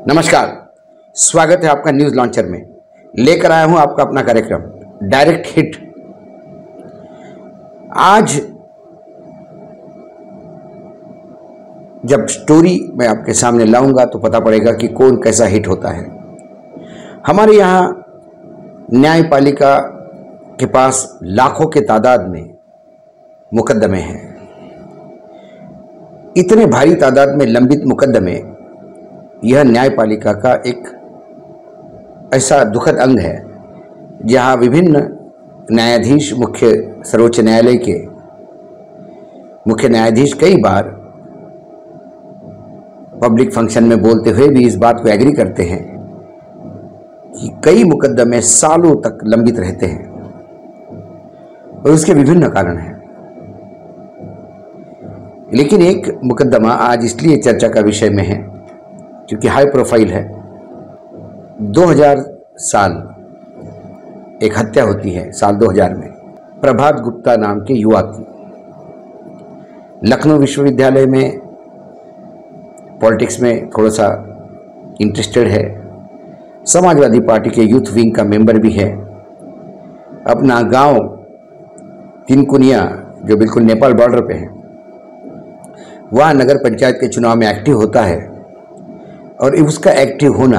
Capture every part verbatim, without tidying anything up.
नमस्कार, स्वागत है आपका न्यूज लॉन्चर में। लेकर आया हूं आपका अपना कार्यक्रम डायरेक्ट हिट। आज जब स्टोरी मैं आपके सामने लाऊंगा तो पता पड़ेगा कि कौन कैसा हिट होता है। हमारे यहाँ न्यायपालिका के पास लाखों के तादाद में मुकदमे हैं। इतने भारी तादाद में लंबित मुकदमे, यह न्यायपालिका का एक ऐसा दुखद अंग है जहां विभिन्न न्यायाधीश, मुख्य सर्वोच्च न्यायालय के मुख्य न्यायाधीश कई बार पब्लिक फंक्शन में बोलते हुए भी इस बात को एग्री करते हैं कि कई मुकदमे सालों तक लंबित रहते हैं और उसके विभिन्न कारण हैं। लेकिन एक मुकदमा आज इसलिए चर्चा का विषय में है क्योंकि हाई प्रोफाइल है। दो हज़ार साल एक हत्या होती है, साल दो हज़ार में, प्रभात गुप्ता नाम के युवा की। लखनऊ विश्वविद्यालय में पॉलिटिक्स में थोड़ा सा इंटरेस्टेड है, समाजवादी पार्टी के यूथ विंग का मेंबर भी है। अपना गांव तिनकुनिया, जो बिल्कुल नेपाल बॉर्डर पे है, वहाँ नगर पंचायत के चुनाव में एक्टिव होता है और उसका एक्टिव होना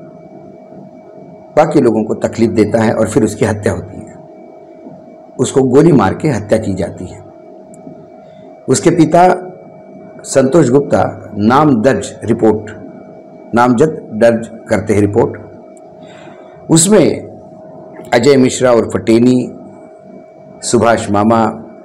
बाकी लोगों को तकलीफ देता है और फिर उसकी हत्या होती है। उसको गोली मार के हत्या की जाती है। उसके पिता संतोष गुप्ता नाम दर्ज रिपोर्ट नामजद दर्ज करते हैं रिपोर्ट। उसमें अजय मिश्रा उर्फ टेनी, सुभाष मामा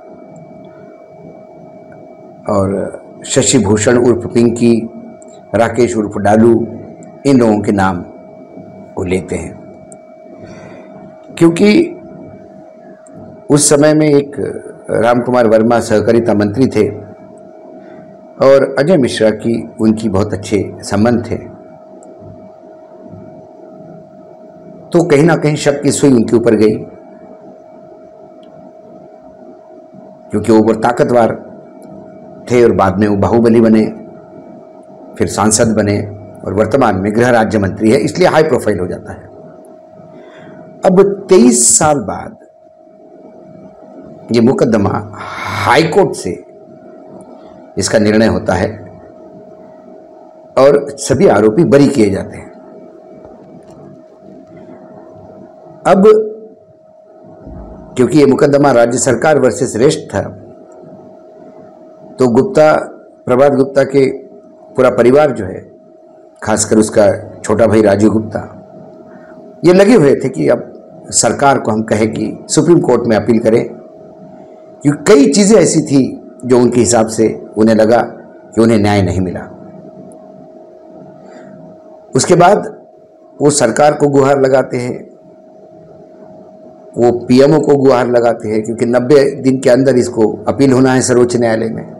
और शशि भूषण उर्फ पिंकी, राकेश उर्फ डालू, इन लोगों के नाम वो लेते हैं क्योंकि उस समय में एक राम कुमार वर्मा सहकारिता मंत्री थे और अजय मिश्रा की उनकी बहुत अच्छे संबंध थे। तो कहीं ना कहीं शक की सुई उनके ऊपर गई क्योंकि वो बहुत ताकतवर थे और बाद में वो बाहुबली बने, फिर सांसद बने और वर्तमान में गृह राज्य मंत्री है, इसलिए हाई प्रोफाइल हो जाता है। अब तेईस साल बाद ये मुकदमा हाई कोर्ट से इसका निर्णय होता है और सभी आरोपी बरी किए जाते हैं। अब क्योंकि ये मुकदमा राज्य सरकार वर्सेस रेस्ट था, तो गुप्ता, प्रभात गुप्ता के पूरा परिवार जो है, खासकर उसका छोटा भाई राजू गुप्ता, ये लगे हुए थे कि अब सरकार को हम कहें कि सुप्रीम कोर्ट में अपील करें, क्योंकि कई चीज़ें ऐसी थी जो उनके हिसाब से उन्हें लगा कि उन्हें न्याय नहीं मिला। उसके बाद वो सरकार को गुहार लगाते हैं, वो पीएमओ को गुहार लगाते हैं क्योंकि नब्बे दिन के अंदर इसको अपील होना है सर्वोच्च न्यायालय में।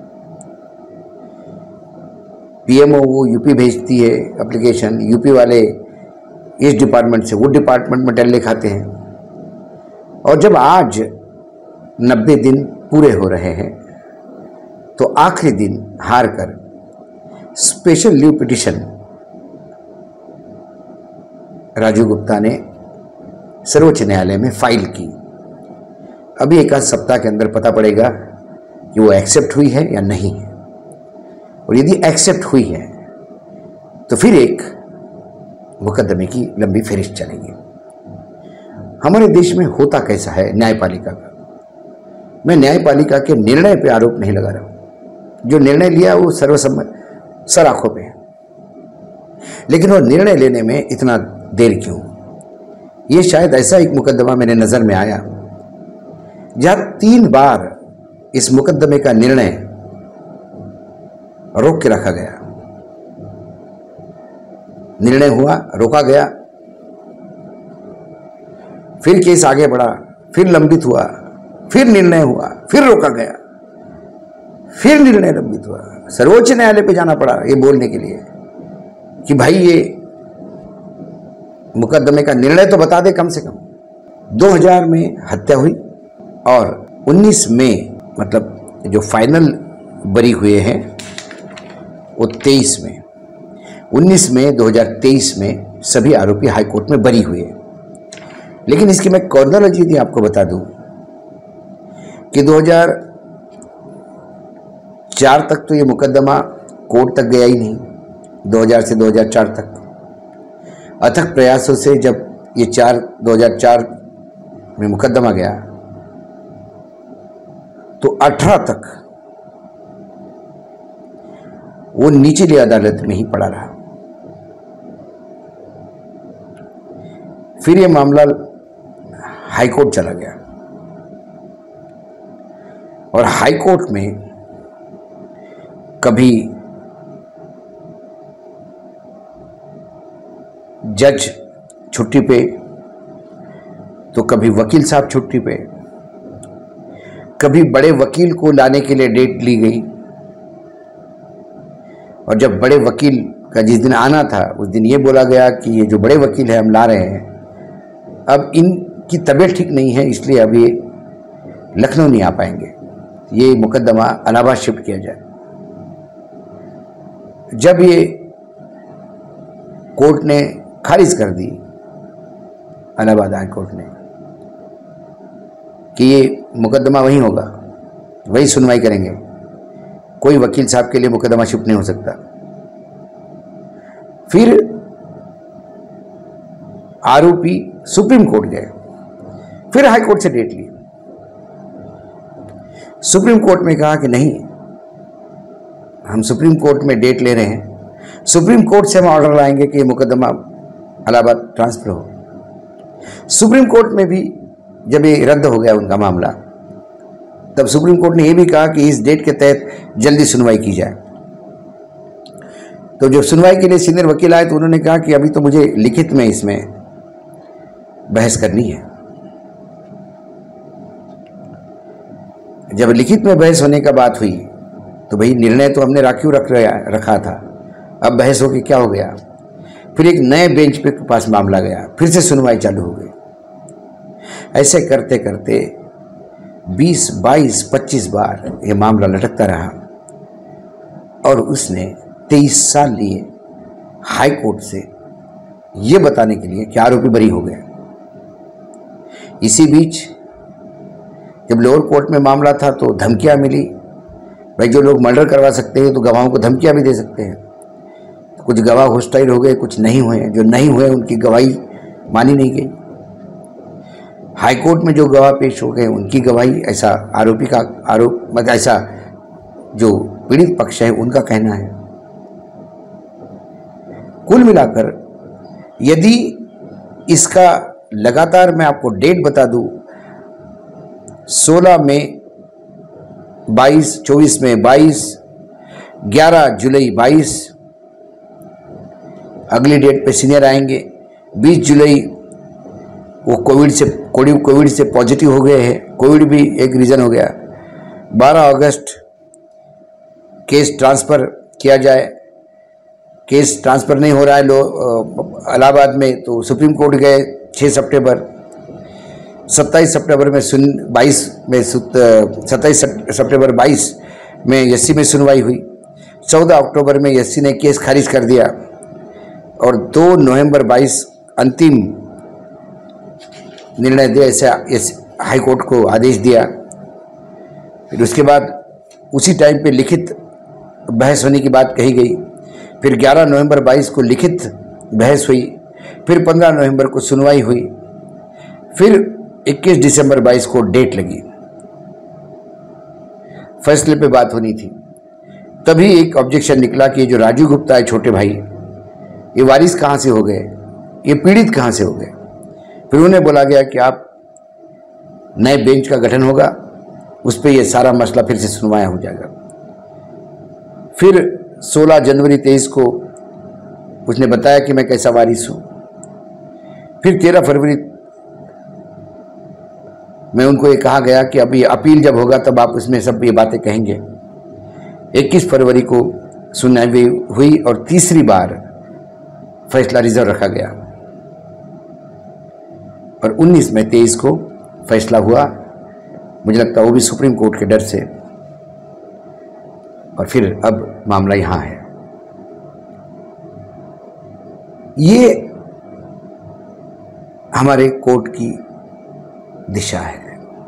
पीएमओ वो यूपी भेजती है एप्लीकेशन, यूपी वाले इस डिपार्टमेंट से वो डिपार्टमेंट में टल्ले खाते हैं। और जब आज नब्बे दिन पूरे हो रहे हैं तो आखिरी दिन हार कर special leave petition Raju Gupta ने सर्वोच्च न्यायालय में फाइल की। अभी एक आध सप्ताह के अंदर पता पड़ेगा कि वो एक्सेप्ट हुई है या नहीं है, और यदि एक्सेप्ट हुई है तो फिर एक मुकदमे की लंबी फहरिस्त चलेगी। हमारे देश में होता कैसा है न्यायपालिका का, मैं न्यायपालिका के निर्णय पे आरोप नहीं लगा रहा हूं। जो निर्णय लिया वो सर्वसम्मत सर आंखों पे है, लेकिन वो निर्णय लेने में इतना देर क्यों? ये शायद ऐसा एक मुकदमा मेरे नजर में आया जहां तीन बार इस मुकदमे का निर्णय रोक के रखा गया। निर्णय हुआ, रोका गया, फिर केस आगे बढ़ा, फिर लंबित हुआ, फिर निर्णय हुआ, फिर रोका गया, फिर निर्णय लंबित हुआ। सर्वोच्च न्यायालय पे जाना पड़ा ये बोलने के लिए कि भाई ये मुकदमे का निर्णय तो बता दे कम से कम। दो हज़ार में हत्या हुई और उन्नीस में, मतलब जो फाइनल बरी हुए हैं वो तेईस में। उन्नीस मई दो हज़ार तेईस में सभी आरोपी हाईकोर्ट में बरी हुए। लेकिन इसकी मैं क्रोनोलॉजी भी आपको बता दूं कि दो हज़ार चार तक तो ये मुकदमा कोर्ट तक गया ही नहीं। दो हज़ार से दो हज़ार चार तक अथक प्रयासों से जब ये चार दो हज़ार चार में मुकदमा गया तो अठारह तक वो निचली अदालत में ही पड़ा रहा। फिर ये मामला हाईकोर्ट चला गया और हाईकोर्ट में कभी जज छुट्टी पे तो कभी वकील साहब छुट्टी पे, कभी बड़े वकील को लाने के लिए डेट ली गई और जब बड़े वकील का जिस दिन आना था उस दिन ये बोला गया कि ये जो बड़े वकील है हम ला रहे हैं, अब इनकी तबीयत ठीक नहीं है इसलिए अब ये लखनऊ नहीं आ पाएंगे, ये मुकदमा इलाहाबाद शिफ्ट किया जाए। जब ये कोर्ट ने खारिज कर दी, इलाहाबाद हाई कोर्ट ने, कि ये मुकदमा वहीं होगा, वही सुनवाई करेंगे, कोई वकील साहब के लिए मुकदमा शिफ्ट नहीं हो सकता। फिर आरोपी सुप्रीम कोर्ट गए, फिर हाई कोर्ट से डेट ली। सुप्रीम कोर्ट में कहा कि नहीं, हम सुप्रीम कोर्ट में डेट ले रहे हैं, सुप्रीम कोर्ट से हम ऑर्डर लाएंगे कि ये मुकदमा इलाहाबाद ट्रांसफर हो। सुप्रीम कोर्ट में भी जब ये रद्द हो गया उनका मामला, तब सुप्रीम कोर्ट ने यह भी कहा कि इस डेट के तहत जल्दी सुनवाई की जाए। तो जब सुनवाई के लिए सीनियर वकील आए तो उन्होंने कहा कि अभी तो मुझे लिखित में इसमें बहस करनी है। जब लिखित में बहस होने का बात हुई तो भाई निर्णय तो हमने राखिव रख रखा था, अब बहस हो के क्या हो गया। फिर एक नए बेंच पे पास मामला गया, फिर से सुनवाई चालू हो गई। ऐसे करते करते बीस, बाईस, पच्चीस बार ये मामला लटकता रहा और उसने तेईस साल लिए हाई कोर्ट से ये बताने के लिए कि आरोपी बरी हो गए। इसी बीच जब लोअर कोर्ट में मामला था तो धमकियां मिली, भाई जो लोग मर्डर करवा सकते हैं तो गवाहों को धमकियां भी दे सकते हैं। तो कुछ गवाह होस्टाइल हो गए, कुछ नहीं हुए, जो नहीं हुए उनकी गवाही मानी नहीं गई। हाई कोर्ट में जो गवाह पेश हो गए उनकी गवाही, ऐसा आरोपी का आरोप मतलब ऐसा जो पीड़ित पक्ष है उनका कहना है। कुल मिलाकर यदि इसका लगातार मैं आपको डेट बता दूं, सोलह मई, बाईस, चौबीस मई बाईस, ग्यारह जुलाई बाईस, अगली डेट पे सीनियर आएंगे। बीस जुलाई वो कोविड से कोविड कोविड से पॉजिटिव हो गए हैं, कोविड भी एक रीज़न हो गया। बारह अगस्त केस ट्रांसफ़र किया जाए, केस ट्रांसफ़र नहीं हो रहा है लो इलाहाबाद में, तो सुप्रीम कोर्ट गए छह सितंबर। सत्ताईस सितंबर में सुन बाईस में सत्ताईस सितंबर बाईस में एससी में सुनवाई हुई। चौदह अक्टूबर में एससी ने केस खारिज कर दिया और दो नवंबर बाईस अंतिम निर्णय दे ऐसा हाई कोर्ट को आदेश दिया। फिर उसके बाद उसी टाइम पे लिखित बहस होने की बात कही गई। फिर ग्यारह नवंबर बाईस को लिखित बहस हुई, फिर पंद्रह नवंबर को सुनवाई हुई, फिर इक्कीस दिसंबर बाईस को डेट लगी, फैसले पे बात होनी थी। तभी एक ऑब्जेक्शन निकला कि ये जो राजू गुप्ता है छोटे भाई, ये वारिस कहाँ से हो गए, ये पीड़ित कहाँ से हो गए। फिर उन्हें बोला गया कि आप नए बेंच का गठन होगा, उस पर यह सारा मसला फिर से सुनवाया हो जाएगा। फिर सोलह जनवरी तेईस को उसने बताया कि मैं कैसा वारिस हूँ। फिर तेरह फरवरी में उनको ये कहा गया कि अभी अपील जब होगा तब आप उसमें सब ये बातें कहेंगे। इक्कीस फरवरी को सुनवाई हुई और तीसरी बार फैसला रिजर्व रखा गया और उन्नीस मई तेईस को फैसला हुआ। मुझे लगता है वो भी सुप्रीम कोर्ट के डर से। और फिर अब मामला यहाँ है। ये हमारे कोर्ट की दिशा है।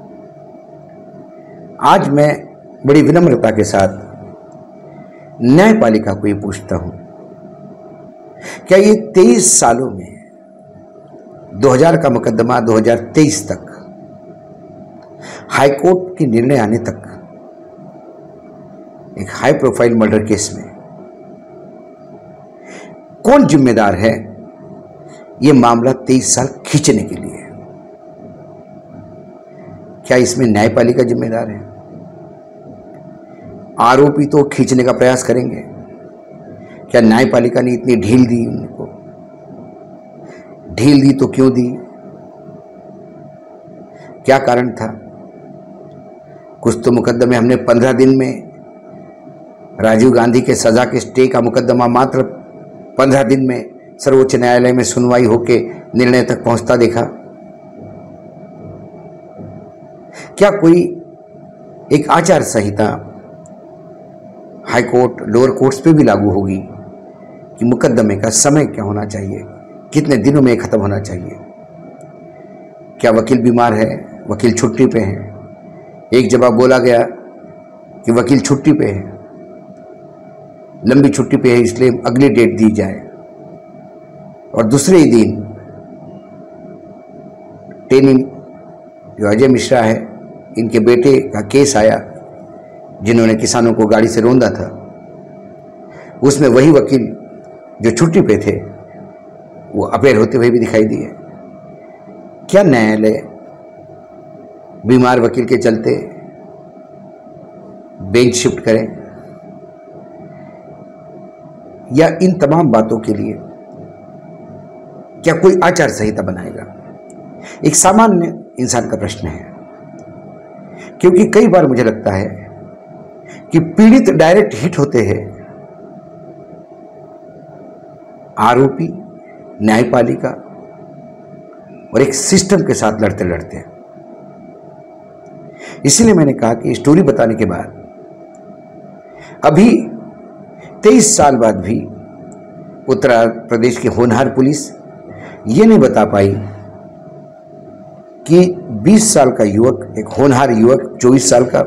आज मैं बड़ी विनम्रता के साथ न्यायपालिका को ये पूछता हूं, क्या ये तेईस सालों में दो हज़ार का मुकदमा दो हज़ार तेईस तक, हाईकोर्ट के निर्णय आने तक, एक हाई प्रोफाइल मर्डर केस में कौन जिम्मेदार है ये मामला तेईस साल खींचने के लिए? क्या इसमें न्यायपालिका जिम्मेदार है? आरोपी तो खींचने का प्रयास करेंगे, क्या न्यायपालिका ने इतनी ढील दी उनको? ढील दी तो क्यों दी? क्या कारण था? कुछ तो मुकदमे हमने पंद्रह दिन में, राजीव गांधी के सजा के स्टे का मुकदमा मात्र पंद्रह दिन में सर्वोच्च न्यायालय में सुनवाई होके निर्णय तक पहुंचता देखा। क्या कोई एक आचार संहिता हाई कोर्ट, लोअर कोर्ट्स पे भी लागू होगी कि मुकदमे का समय क्या होना चाहिए, कितने दिनों में खत्म होना चाहिए? क्या वकील बीमार है, वकील छुट्टी पे है, एक जवाब बोला गया कि वकील छुट्टी पे है, लंबी छुट्टी पे है इसलिए अगली डेट दी जाए, और दूसरे ही दिन टेनी जो अजय मिश्रा है, इनके बेटे का केस आया जिन्होंने किसानों को गाड़ी से रौंदा था, उसमें वही वकील जो छुट्टी पे थे वो अपेयर होते हुए भी दिखाई दिए। क्या न्यायालय बीमार वकील के चलते बेंच शिफ्ट करें? या इन तमाम बातों के लिए क्या कोई आचार संहिता बनाएगा? एक सामान्य इंसान का प्रश्न है, क्योंकि कई बार मुझे लगता है कि पीड़ित डायरेक्ट हिट होते हैं, आरोपी न्यायपालिका और एक सिस्टम के साथ लड़ते लड़ते हैं। इसलिए मैंने कहा कि स्टोरी बताने के बाद अभी तेईस साल बाद भी उत्तर प्रदेश की होनहार पुलिस ये नहीं बता पाई कि बीस साल का युवक, एक होनहार युवक चौबीस साल का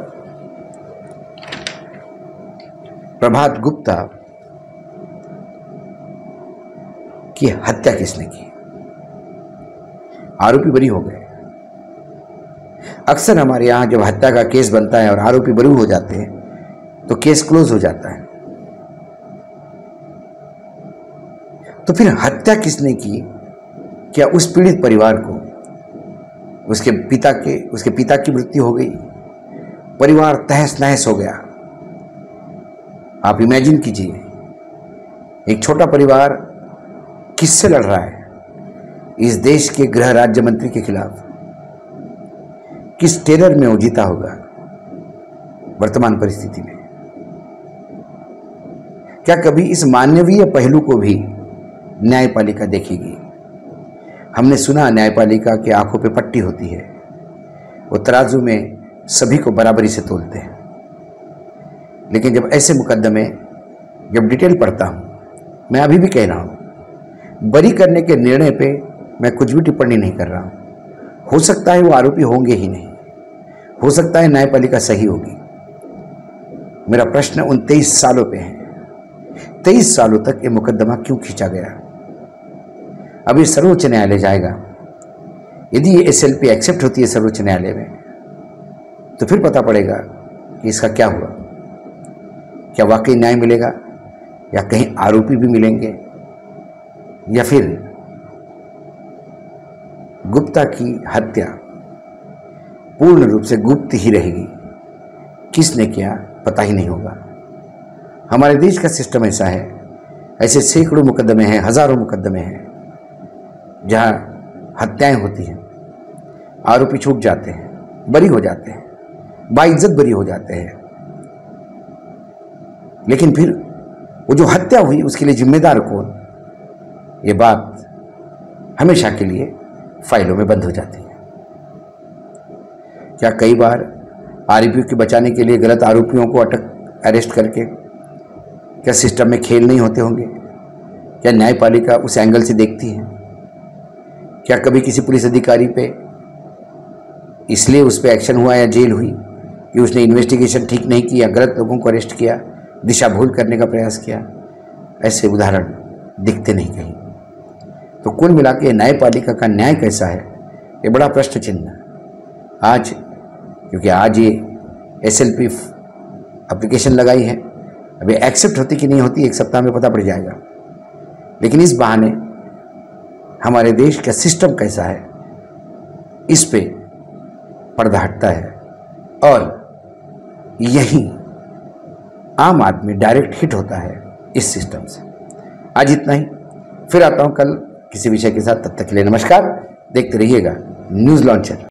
प्रभात गुप्ता की हत्या किसने की। आरोपी बरी हो गए। अक्सर हमारे यहां जब हत्या का केस बनता है और आरोपी बरी हो जाते हैं तो केस क्लोज हो जाता है। तो फिर हत्या किसने की? क्या उस पीड़ित परिवार को, उसके पिता के उसके पिता की मृत्यु हो गई, परिवार तहस नहस हो गया। आप इमेजिन कीजिए, एक छोटा परिवार किससे लड़ रहा है? इस देश के गृह राज्य मंत्री के खिलाफ। किस टेरर में वो जीता होगा वर्तमान परिस्थिति में? क्या कभी इस मानवीय पहलू को भी न्यायपालिका देखेगी? हमने सुना न्यायपालिका की आंखों पे पट्टी होती है, वो तराजू में सभी को बराबरी से तोलते हैं। लेकिन जब ऐसे मुकदमे, जब डिटेल पढ़ता हूं, मैं अभी भी कह रहा हूं, बरी करने के निर्णय पे मैं कुछ भी टिप्पणी नहीं कर रहा हूं। हो सकता है वो आरोपी होंगे ही नहीं, हो सकता है न्यायपालिका सही होगी। मेरा प्रश्न उन तेईस सालों पे है, तेईस सालों तक ये मुकदमा क्यों खींचा गया? अभी सर्वोच्च न्यायालय जाएगा। यदि ये एसएलपी एक्सेप्ट होती है सर्वोच्च न्यायालय में, तो फिर पता पड़ेगा कि इसका क्या हुआ। क्या वाकई न्याय मिलेगा, या कहीं आरोपी भी मिलेंगे, या फिर गुप्ता की हत्या पूर्ण रूप से गुप्त ही रहेगी, किसने किया पता ही नहीं होगा। हमारे देश का सिस्टम ऐसा है, ऐसे सैकड़ों मुकदमे हैं, हजारों मुकदमे हैं जहां हत्याएं होती हैं, आरोपी छूट जाते हैं, बरी हो जाते हैं, बाइज्जत बरी हो जाते हैं, लेकिन फिर वो जो हत्या हुई उसके लिए जिम्मेदार कौन, ये बात हमेशा के लिए फाइलों में बंद हो जाती है। क्या कई बार आरोपियों को बचाने के लिए गलत आरोपियों को अटक अरेस्ट करके क्या सिस्टम में खेल नहीं होते होंगे? क्या न्यायपालिका उस एंगल से देखती है? क्या कभी किसी पुलिस अधिकारी पे इसलिए उस पर एक्शन हुआ या जेल हुई कि उसने इन्वेस्टिगेशन ठीक नहीं किया, गलत लोगों को अरेस्ट किया, दिशा भूल करने का प्रयास किया? ऐसे उदाहरण दिखते नहीं कहीं। तो कुल मिला के न्यायपालिका का न्याय कैसा है, ये बड़ा प्रश्न चिन्ह आज, क्योंकि आज ये एस एल पी एप्लीकेशन लगाई है। अभी एक्सेप्ट होती कि नहीं होती एक सप्ताह में पता पड़ जाएगा, लेकिन इस बहाने हमारे देश का सिस्टम कैसा है इस पे पर्दा हटता है, और यही आम आदमी डायरेक्ट हिट होता है इस सिस्टम से। आज इतना ही, फिर आता हूं कल किसी विषय के साथ। तब तक के लिए नमस्कार। देखते रहिएगा न्यूज़ लॉन्चर।